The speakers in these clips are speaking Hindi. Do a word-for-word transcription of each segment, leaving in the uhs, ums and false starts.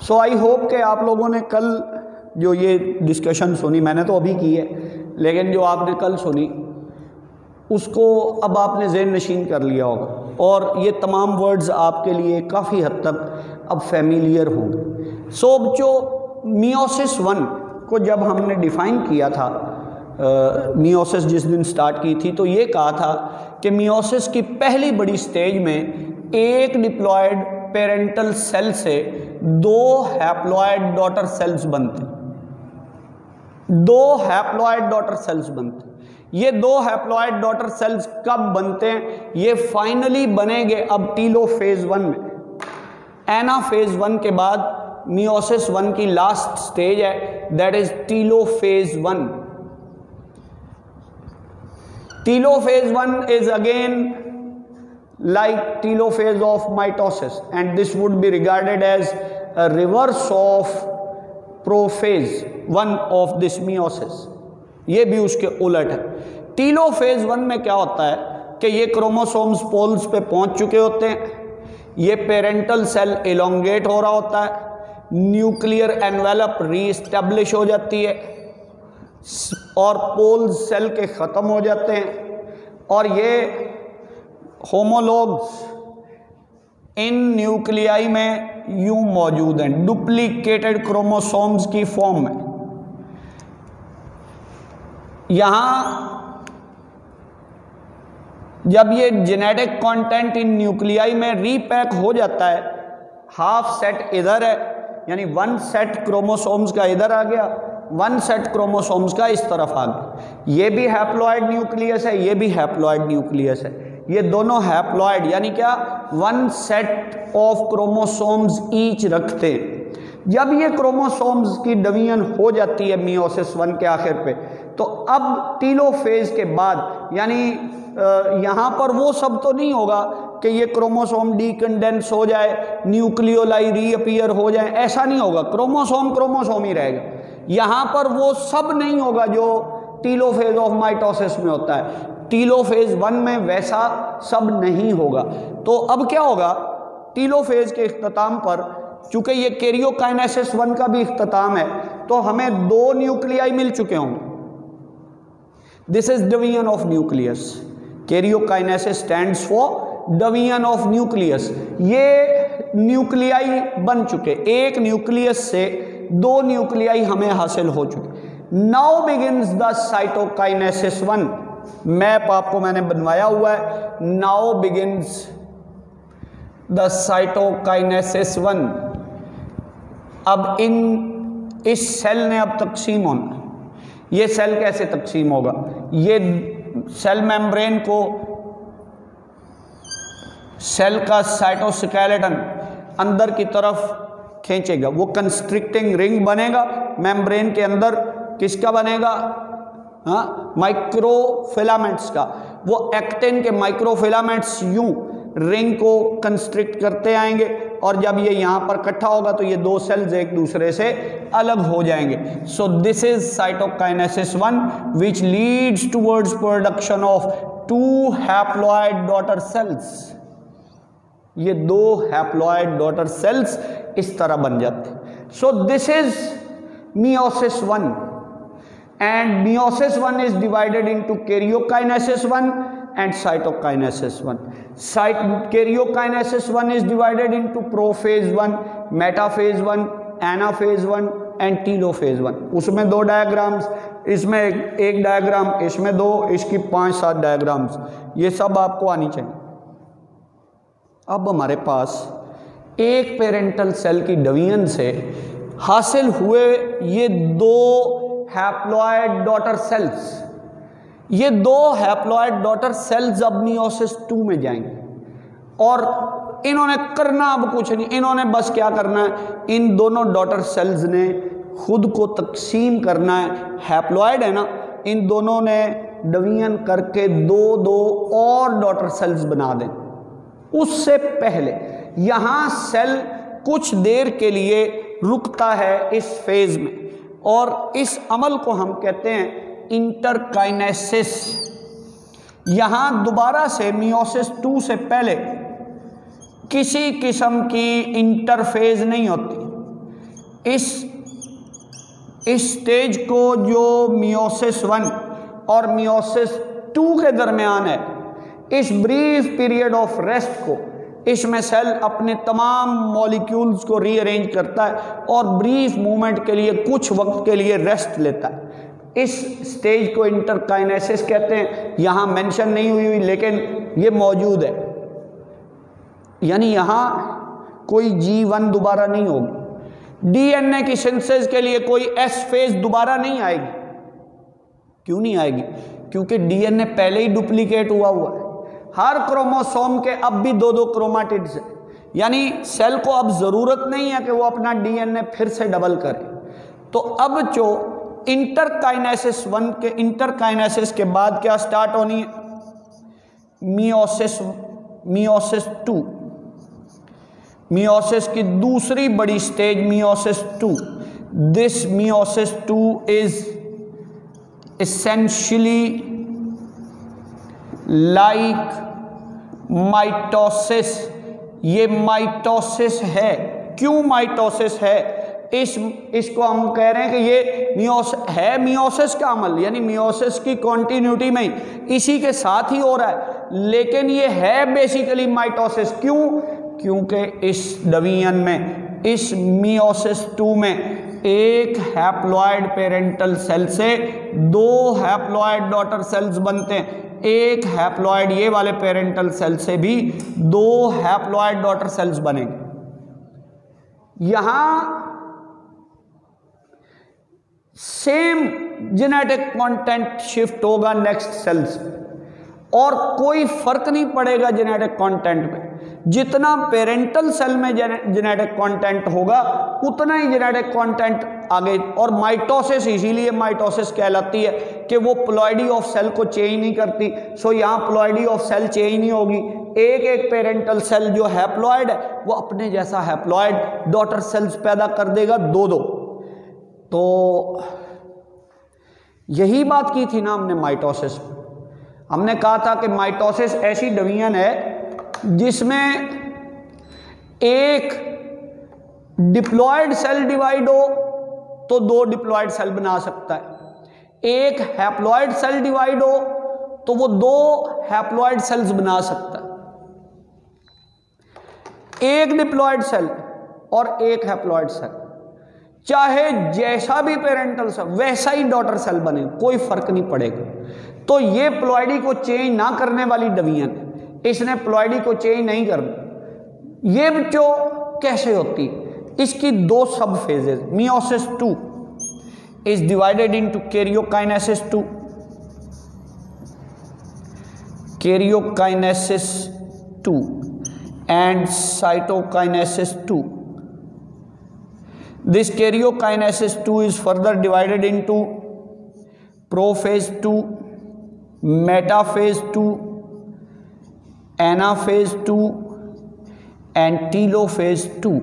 सो आई होप कि आप लोगों ने कल जो ये डिस्कशन सुनी, मैंने तो अभी की है, लेकिन जो आपने कल सुनी उसको अब आपने ज़हन नशीन कर लिया होगा और ये तमाम वर्ड्स आपके लिए काफ़ी हद तक अब फैमिलियर होंगे। सो अब जो मियोसिस वन को जब हमने डिफ़ाइन किया था, मियोसिस जिस दिन स्टार्ट की थी, तो ये कहा था कि मियोसिस की पहली बड़ी स्टेज में एक डिप्लॉयड पेरेंटल सेल से दो हैप्लॉयड डॉटर सेल्स बनते दो हैप्लॉयड डॉटर सेल्स बनते ये दो हैप्लॉयड डॉटर सेल्स कब बनते हैं? ये फाइनली बनेंगे अब टीलोफेज वन में। एनाफेज वन के बाद मियोसिस वन की लास्ट स्टेज है, that is telophase one. Telophase one is again like telophase of mitosis, and this would be regarded as a reverse of prophase one of this meiosis। ये भी उसके उलट है। टीलोफेज वन में क्या होता है कि ये क्रोमोसोम्स पोल्स पे पहुंच चुके होते हैं, ये पेरेंटल सेल एलोंगेट हो रहा होता है, न्यूक्लियर एनवेलप रीएस्टैब्लिश हो जाती है और पोल्स सेल के ख़त्म हो जाते हैं और ये होमोलॉग्स इन न्यूक्लियाई में यूं मौजूद हैं डुप्लीकेटेड क्रोमोसोम्स की फॉर्म में। यहाँ जब ये जेनेटिक कंटेंट इन न्यूक्लियाई में रीपैक हो जाता है, हाफ सेट इधर है, यानी वन सेट क्रोमोसोम्स का इधर आ गया, वन सेट क्रोमोसोम्स का इस तरफ आ गया। ये भी हैप्लॉयड न्यूक्लियस है, ये भी हैप्लॉयड न्यूक्लियस है। ये दोनों हैप्लॉयड यानी क्या, one set of chromosomes each रखते हैं। जब ये क्रोमोसोम्स की डिवीजन हो जाती है मियोसिस वन के आखिर पे, तो अब टीलोफेज के बाद यानी यहाँ पर वो सब तो नहीं होगा कि ये क्रोमोसोम डीकंडेंस हो जाए, न्यूक्लियोलाई रीअपीयर हो जाए, ऐसा नहीं होगा। क्रोमोसोम क्रोमोसोम ही रहेगा। यहाँ पर वो सब नहीं होगा जो टीलोफेज ऑफ माइटोसिस में होता है। टीलोफेज वन में वैसा सब नहीं होगा। तो अब क्या होगा, टीलोफेज के इख्तिताम पर, चूंकि ये कैरियोकाइनेसिस वन का भी इख्तिताम है, तो हमें दो न्यूक्लियाई मिल चुके होंगे। This is division of nucleus. Karyokinesis stands for division of nucleus. ये न्यूक्लियाई बन चुके, एक न्यूक्लियस से दो न्यूक्लियाई हमें हासिल हो चुके। Now begins the cytokinesis one. Map आपको मैंने बनवाया हुआ है। Now begins the cytokinesis one. अब इन इस सेल ने अब तकसीम होना। ये सेल कैसे तकसीम होगा? ये सेल मेम्ब्रेन को, सेल का साइटोस्केलेटन अंदर की तरफ खींचेगा, वो कंस्ट्रिक्टिंग रिंग बनेगा मेम्ब्रेन के अंदर। किसका बनेगा? हाँ, माइक्रोफिलामेंट्स का। वो एक्टिन के माइक्रोफिलामेंट्स यूं रिंग को कंस्ट्रिक्ट करते आएंगे और जब ये यहाँ पर इकट्ठा होगा तो ये दो सेल्स एक दूसरे से अलग हो जाएंगे। So this is cytokinesis one which leads towards production of two haploid daughter cells. ये दो हैप्लॉयड डॉटर सेल्स इस तरह बन जाते हैं। So this is meiosis one and meiosis one is divided into karyokinesis one and cytokinesis one. Cyt karyokinesis one is divided into prophase one, metaphase one, anaphase one and telophase one. उसमें दो डायग्राम्स, इसमें एक, एक डायग्राम, इसमें दो, इसकी पांच सात डायग्राम्स, ये सब आपको आनी चाहिए। अब हमारे पास एक पेरेंटल सेल की डिवीजन से हासिल हुए ये दो हैप्लॉयड डॉटर सेल्स। ये दो हैप्लॉयड डॉटर सेल्स अब मियोसिस टू में जाएंगे और इन्होंने करना अब कुछ नहीं, इन्होंने बस क्या करना है, इन दोनों डॉटर सेल्स ने खुद को तकसीम करना है। हैप्लॉयड है ना, इन दोनों ने डिवीजन करके दो दो और डॉटर सेल्स बना दें। उससे पहले यहाँ सेल कुछ देर के लिए रुकता है इस फेज में और इस अमल को हम कहते हैं इंटरकाइनेसिस। यहाँ दोबारा से मियोसिस टू से पहले किसी किस्म की इंटरफेज नहीं होती। इस इस स्टेज को जो मियोसिस वन और मियोसिस टू के दरमियान है, इस ब्रीफ पीरियड ऑफ रेस्ट को, इसमें सेल अपने तमाम मॉलिक्यूल्स को रीअरेंज करता है और ब्रीफ मूवमेंट के लिए कुछ वक्त के लिए रेस्ट लेता है। इस स्टेज को इंटरकाइनेसिस कहते हैं। यहाँ मेंशन नहीं हुई हुई लेकिन ये मौजूद है, यानी यहाँ कोई जी वन दोबारा नहीं होगी। डीएनए की सिंथेसिस के लिए कोई एस फेज दोबारा नहीं आएगी। क्यों नहीं आएगी? क्योंकि डीएनए पहले ही डुप्लीकेट हुआ हुआ है। हर क्रोमोसोम के अब भी दो दो क्रोमाटिड्स हैं, यानी सेल को अब जरूरत नहीं है कि वो अपना डीएनए फिर से डबल करे। तो अब जो इंटरकाइनेसिस वन के इंटरकाइनेसिस के बाद क्या स्टार्ट होनी है? मियोसिस मियोसिस टू, मियोसिस की दूसरी बड़ी stage meiosis two. This meiosis two is essentially like mitosis. ये माइटोसिस है। क्यों माइटोसिस है? इस इसको हम कह रहे हैं कि ये मियोस है मियोसिस का अमल, यानी मियोसिस की कॉन्टिन्यूटी में इसी के साथ ही हो रहा है, लेकिन ये है बेसिकली माइटोसिस। क्यों? क्योंकि इस डिवीजन में, इस मियोसिस टू में एक हैप्लॉइड पेरेंटल सेल से दो हैप्लॉइड डॉटर सेल्स बनते हैं। एक हैप्लॉइड ये वाले पेरेंटल सेल से भी दो हैप्लॉइड डॉटर सेल्स बनेंगे। यहां सेम जेनेटिक कंटेंट शिफ्ट होगा नेक्स्ट सेल्स और कोई फर्क नहीं पड़ेगा जेनेटिक कंटेंट में। जितना पेरेंटल सेल में जेनेटिक कंटेंट होगा उतना ही जेनेटिक कंटेंट आगे। और माइटोसिस इसीलिए माइटोसिस कहलाती है कि वो प्लॉइडी ऑफ सेल को चेंज नहीं करती। सो यहाँ प्लॉइडी ऑफ सेल चेंज नहीं होगी। एक एक पेरेंटल सेल जो हैप्लॉइड है वो अपने जैसा हैप्लॉइड डॉटर सेल्स पैदा कर देगा, दो दो। तो यही बात की थी ना हमने माइटोसिस। हमने कहा था कि माइटोसिस ऐसी डिवीजन है जिसमें एक डिप्लॉयड सेल डिवाइड हो तो दो डिप्लॉयड सेल बना सकता है। एक हैप्लॉयड सेल डिवाइड हो तो वो दो हैप्लॉयड सेल्स बना सकता है। एक डिप्लॉयड सेल और एक हैप्लॉयड सेल, चाहे जैसा भी पेरेंटल सेल वैसा ही डॉटर सेल बने, कोई फर्क नहीं पड़ेगा। तो ये प्लॉइडी को चेंज ना करने वाली डिवीजन है, इसने प्लॉइडी को चेंज नहीं करना। ये जो कैसे होती? इसकी दो sub phases. Meiosis two is divided into karyokinesis two, karyokinesis two and cytokinesis two. This karyokinesis two is further divided into prophase two, metaphase two, anaphase two and telophase two।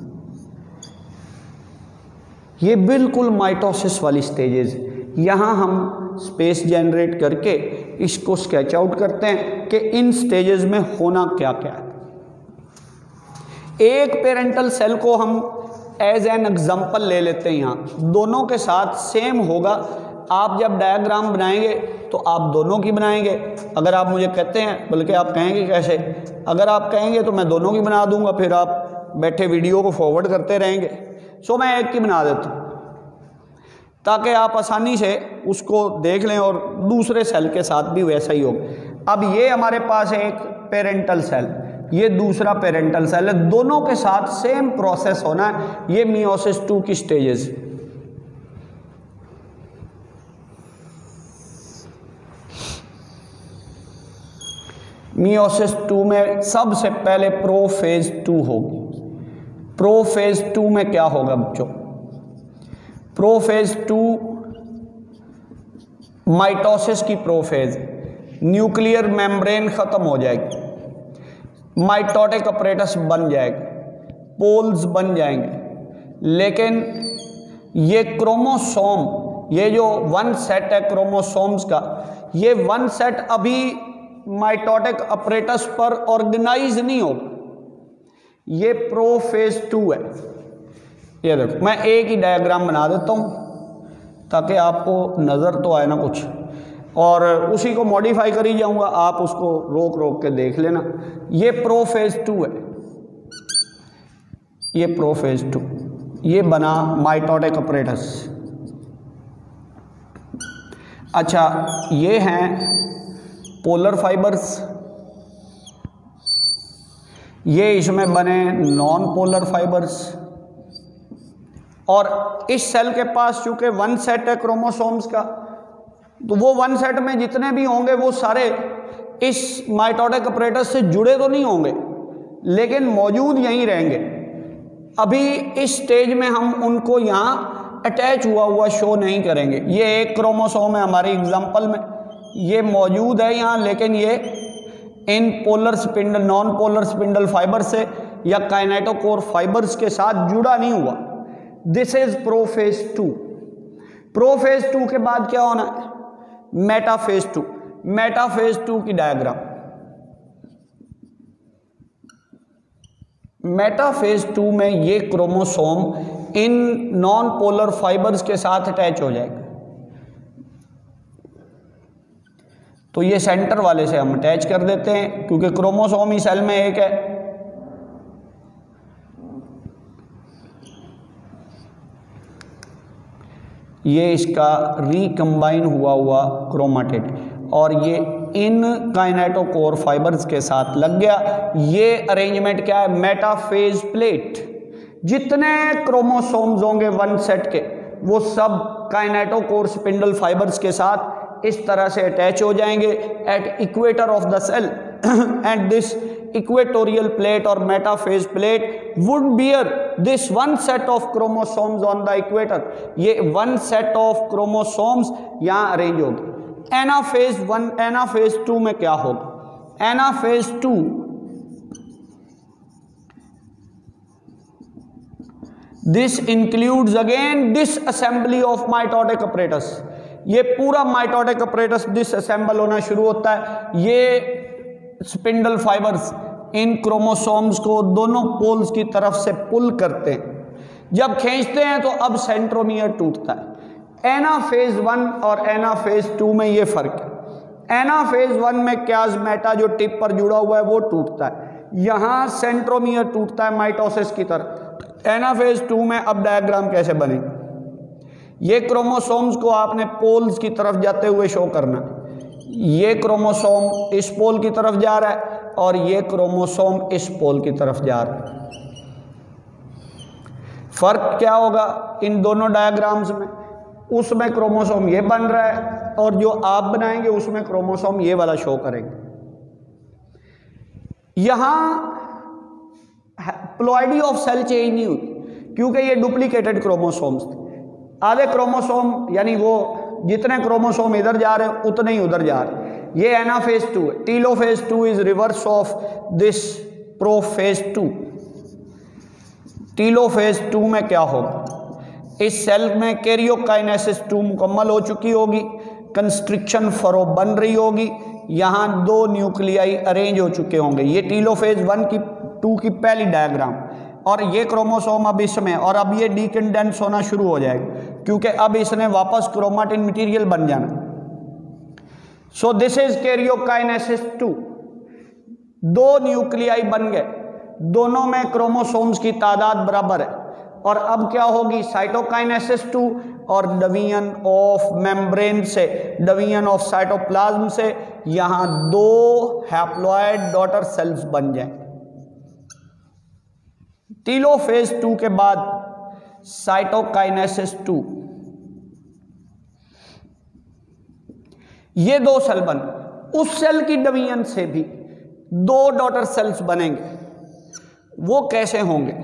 ये बिल्कुल माइटोसिस वाली स्टेजेस। यहाँ हम स्पेस जनरेट करके इसको स्केच आउट करते हैं कि इन स्टेजेस में होना क्या क्या है। एक पेरेंटल सेल को हम एज एन एग्जाम्पल ले लेते हैं। यहाँ दोनों के साथ सेम होगा। आप जब डायग्राम बनाएंगे तो आप दोनों की बनाएंगे। अगर आप मुझे कहते हैं, बल्कि आप कहेंगे कैसे, अगर आप कहेंगे तो मैं दोनों की बना दूंगा, फिर आप बैठे वीडियो को फॉरवर्ड करते रहेंगे। सो मैं एक की बना देता हूँ ताकि आप आसानी से उसको देख लें और दूसरे सेल के साथ भी वैसा ही होगा। अब ये हमारे पास है एक पेरेंटल सेल, ये दूसरा पेरेंटल सेल है, दोनों के साथ सेम प्रोसेस होना है। ये मियोसिस टू की स्टेजेस। मियोसिस टू में सबसे पहले प्रोफेज टू होगी। प्रोफेज टू में क्या होगा बच्चों? प्रोफेज टू माइटोसिस की प्रोफेज, न्यूक्लियर मेम्ब्रेन खत्म हो जाएगी, माइटोटिक अपरेटस बन जाएगा, पोल्स बन जाएंगे, लेकिन ये क्रोमोसोम, ये जो वन सेट है क्रोमोसोम्स का, ये वन सेट अभी माइटोटिक अपरेटस पर ऑर्गेनाइज नहीं होगा। ये प्रोफेज टू है। ये देखो मैं एक ही डायग्राम बना देता हूँ ताकि आपको नज़र तो आए ना कुछ, और उसी को मॉडिफाई करी जाऊँगा, आप उसको रोक रोक के देख लेना। ये प्रो फेज टू है, ये प्रो फेज टू, ये बना माइटोटिक अपरेटस। अच्छा, ये हैं पोलर फाइबर्स, ये इसमें बने नॉन पोलर फाइबर्स। और इस सेल के पास चूंकि वन सेट है क्रोमोसोम्स का, तो वो वन सेट में जितने भी होंगे वो सारे इस माइटोटिक अपरेटस से जुड़े तो नहीं होंगे, लेकिन मौजूद यहीं रहेंगे। अभी इस स्टेज में हम उनको यहाँ अटैच हुआ हुआ शो नहीं करेंगे। ये एक क्रोमोसोम है हमारे एग्जाम्पल में, ये मौजूद है यहाँ, लेकिन ये in polar spindle non polar spindle fibre से या काइनेटोकोर फाइबर्स के साथ जुड़ा नहीं हुआ। This is prophase two. Prophase two के बाद क्या होना है? Metaphase two. मेटाफेज टू की डायग्राम, मेटाफेज टू में ये क्रोमोसोम इन नॉन पोलर फाइबर्स के साथ अटैच हो जाएगा। तो ये सेंटर वाले से हम अटैच कर देते हैं क्योंकि क्रोमोसोम ही सेल में एक है। ये इसका रिकम्बाइन हुआ हुआ क्रोमाटिड, और ये इन काइनेटोकोर फाइबर्स के साथ लग गया। ये अरेंजमेंट क्या है? Metaphase plate. जितने क्रोमोसोम्स होंगे वन सेट के, वो सब काइनेटोकोर स्पिंडल फाइबर्स के साथ इस तरह से अटैच हो जाएंगे at equator of the cell, and this equatorial plate और metaphase plate would bear this one set of chromosomes on the equator. ये वन सेट ऑफ क्रोमोसोम्स यहाँ अरेंज होगी। एनाफेज वन, एनाफेज टू में क्या होगा? Anaphase two this includes again disassembly of mitotic apparatus. ये पूरा माइटोटिक अपरेटस डिसअसेंबल होना शुरू होता है। ये स्पिंडल फाइबर्स इन क्रोमोसोम्स को दोनों पोल्स की तरफ से पुल करते हैं। जब खींचते हैं तो अब सेंट्रोमियर टूटता है। एनाफेज वन और एनाफेज टू में ये फर्क है। एनाफेज वन में क्याज़मेटा जो टिप पर जुड़ा हुआ है वो टूटता है, यहाँ सेंट्रोमियर टूटता है माइटोसिस की तरह। एनाफेज टू में अब डायग्राम कैसे बने? ये क्रोमोसोम्स को आपने पोल्स की तरफ जाते हुए शो करना। ये क्रोमोसोम इस पोल की तरफ जा रहा है और ये क्रोमोसोम इस पोल की तरफ जा रहा है। फर्क क्या होगा इन दोनों डायग्राम्स में? उसमें क्रोमोसोम ये बन रहा है और जो आप बनाएंगे उसमें क्रोमोसोम ये वाला शो करेंगे। यहां प्लॉइडी ऑफ सेल चेंज नहीं हुई क्योंकि ये डुप्लीकेटेड क्रोमोसोम्स थे। आधे क्रोमोसोम यानी वो जितने क्रोमोसोम इधर जा रहे हैं उतने ही उधर जा रहे हैं। ये एनाफेज टू है। Telophase two is reverse of this prophase two. Telophase two में क्या होगा? इस सेल में कैरियोकाइनेसिस टू मुकम्मल हो चुकी होगी, कंस्ट्रिक्शन फरो बन रही होगी, यहाँ दो न्यूक्लियाई अरेंज हो चुके होंगे। ये टीलोफेज वन की टू की पहली डायग्राम, और ये क्रोमोसोम अब इसमें, और अब ये डीकंडेंस होना शुरू हो जाएगा क्योंकि अब इसने वापस क्रोमाटिन मटेरियल बन जाना। So this is karyokinesis two. दो न्यूक्लियाई बन गए, दोनों में क्रोमोसोम्स की तादाद बराबर है, और अब क्या होगी? साइटोकाइनेसिस टू और डिवीजन ऑफ मेम्ब्रेन से, डिवीजन ऑफ साइटोप्लाज्म से यहां दो हैप्लॉइड डॉटर सेल्स बन जाएं। टीलोफेज टू के बाद साइटोकाइनेसिस टू, ये दो सेल बन, उस सेल की डिवीजन से भी दो डॉटर सेल्स बनेंगे। वो कैसे होंगे?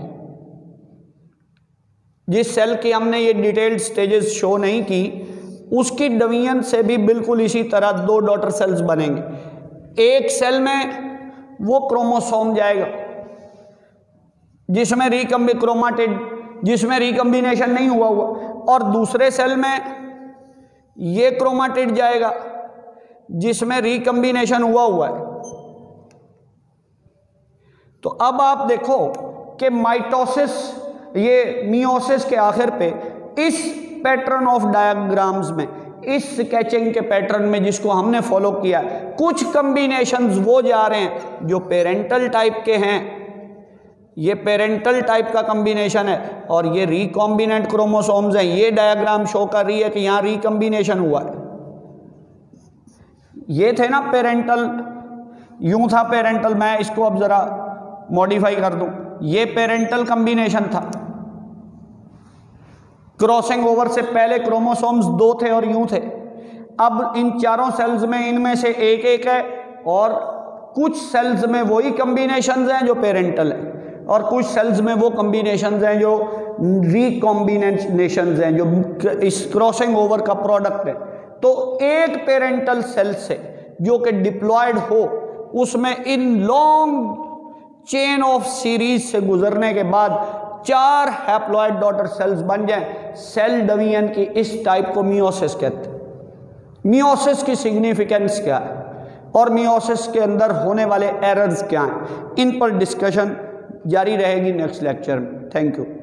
जिस सेल की हमने ये डिटेल्ड स्टेजेस शो नहीं की, उसकी डिवीजन से भी बिल्कुल इसी तरह दो डॉटर सेल्स बनेंगे। एक सेल में वो क्रोमोसोम जाएगा जिसमें रिकम्बी क्रोमाटिड जिसमें रिकम्बिनेशन नहीं हुआ हुआ, और दूसरे सेल में ये क्रोमाटिड जाएगा जिसमें रिकम्बिनेशन हुआ हुआ है। तो अब आप देखो कि माइटोसिस ये मियोसिस के आखिर पे इस पैटर्न ऑफ डायग्राम्स में, इस स्केचिंग के पैटर्न में जिसको हमने फॉलो किया, कुछ कॉम्बिनेशंस वो जा रहे हैं जो पेरेंटल टाइप के हैं, ये पेरेंटल टाइप का कॉम्बिनेशन है, और ये रिकॉम्बिनेंट क्रोमोसोम्स हैं। ये डायग्राम शो कर रही है कि यहाँ रिकॉम्बिनेशन हुआ है। ये थे ना पेरेंटल, यूं था पेरेंटल, मैं इसको अब जरा मॉडिफाई कर दूं, ये पेरेंटल कॉम्बिनेशन था। क्रॉसिंग ओवर से पहले क्रोमोसोम्स दो थे और यूं थे। अब इन चारों सेल्स में इनमें से एक एक है, और कुछ सेल्स में वही कॉम्बिनेशंस हैं जो पेरेंटल है, और कुछ सेल्स में वो कॉम्बिनेशंस हैं जो रिकॉम्बिनेशंस हैं, जो इस क्रॉसिंग ओवर का प्रोडक्ट है। तो एक पेरेंटल सेल से जो कि डिप्लॉयड हो, उसमें in long chain of series से गुजरने के बाद चार हैप्लॉइड डॉटर सेल्स बन जाएं, सेल डिवीजन की इस टाइप को मियोसिस कहते हैं। मियोसिस की सिग्निफिकेंस क्या है और मियोसिस के अंदर होने वाले एरर्स क्या हैं, इन पर डिस्कशन जारी रहेगी नेक्स्ट लेक्चर में। Thank you.